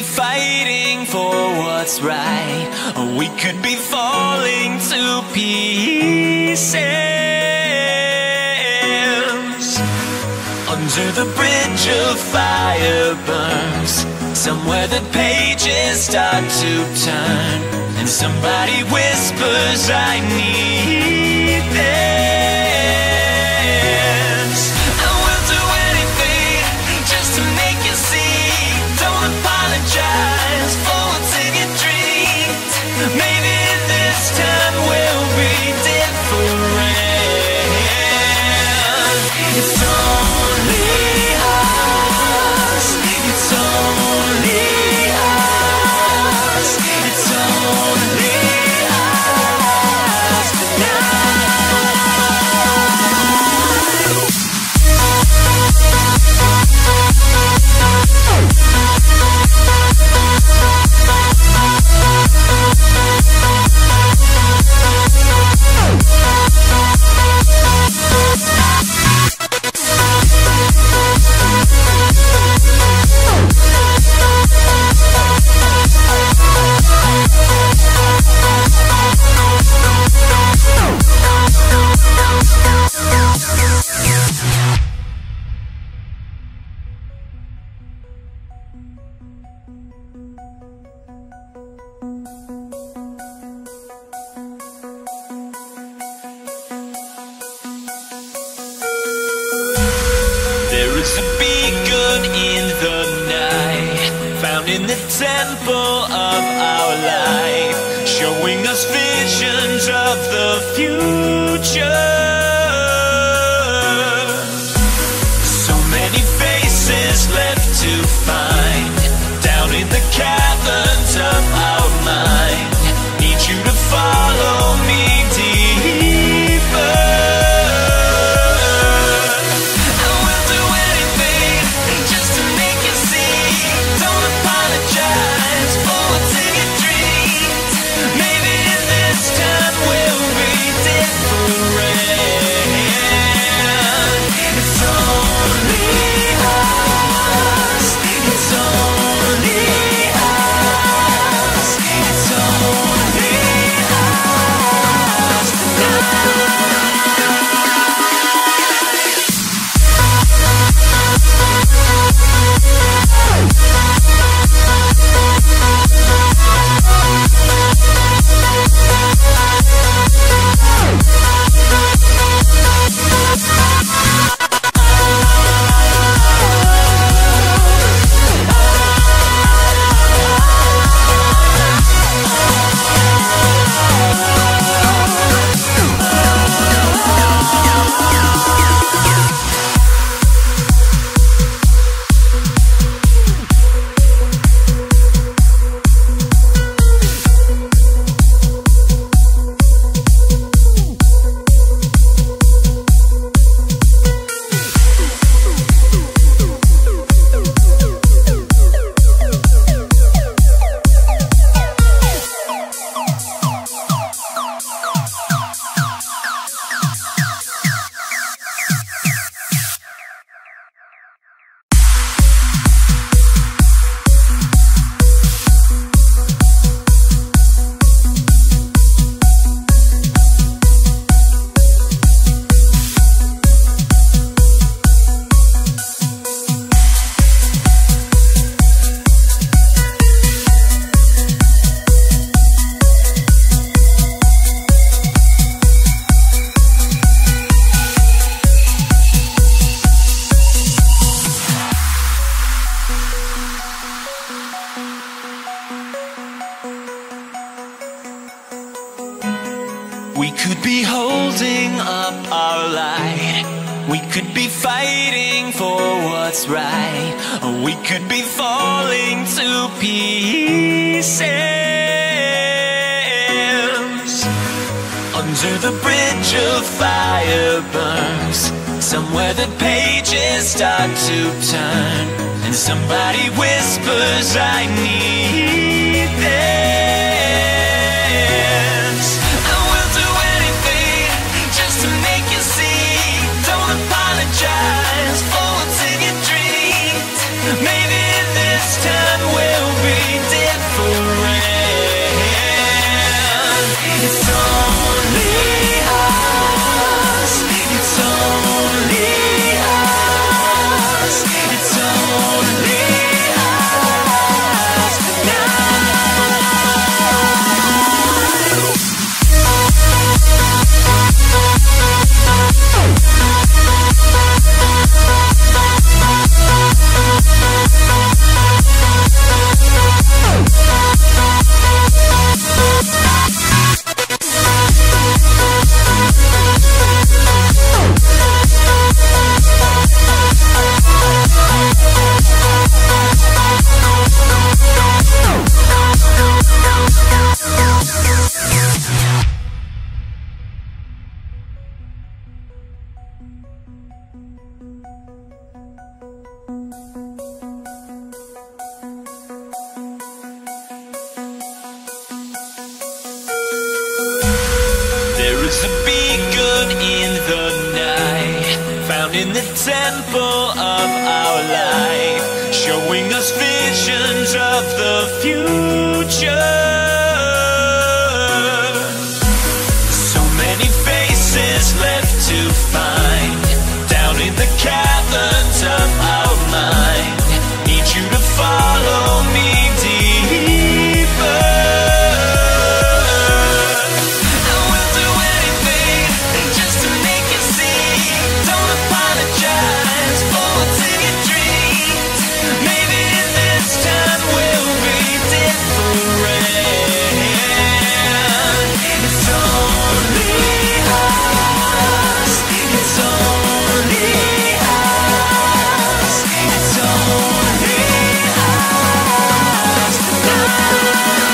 be fighting for what's right, or we could be falling to pieces. Under the bridge of fire burns, somewhere the pages start to turn, and somebody whispers, I need this. I will do anything just to make you see. Don't apologize for what's in your dreams. Maybe this time will be different. It's only us. It's only us. It's only us There is a beacon in the night, found in the temple of our life, showing us visions of the future. So many faces left to find, down in the caverns of our mind. Need you to follow me deeper. We could be holding up our light, we could be fighting for what's right, or we could be falling to pieces. Under the bridge of fire burns, somewhere the pages start to turn, and somebody whispers, I need this. Maybe this time will be to be good in the night, found in the temple of our life, showing us visions of the future. So many faces left to find down in the caverns of our mind. Need you to follow me deeper. I will do anything just to make you see. Don't apologize for what's in your dreams. Maybe this time will be different. It's only us. It's only us. It's only us tonight.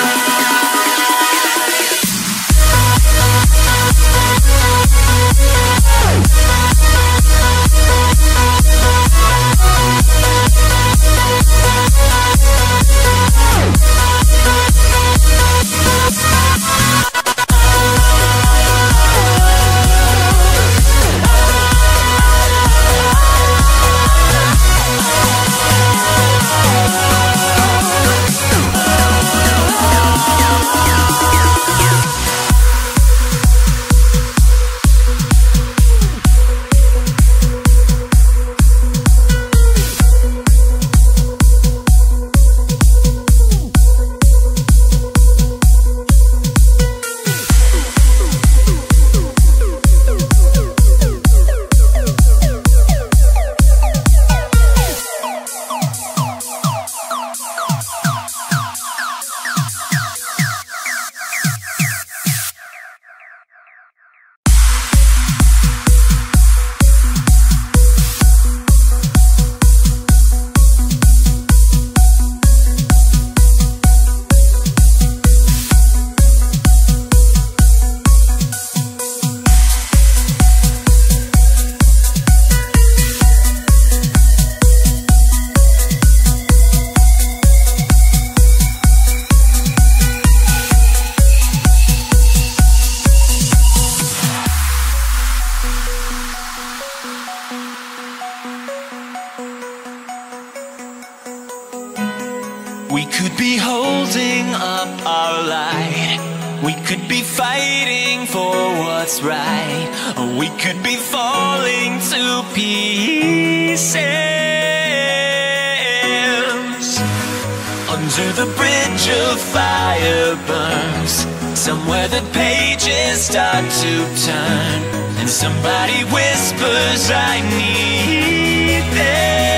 We could be holding up our light. We could be fighting for what's right. Or we could be falling to pieces. Under the bridge of fire burns, somewhere the pages start to turn, and somebody whispers, I need them.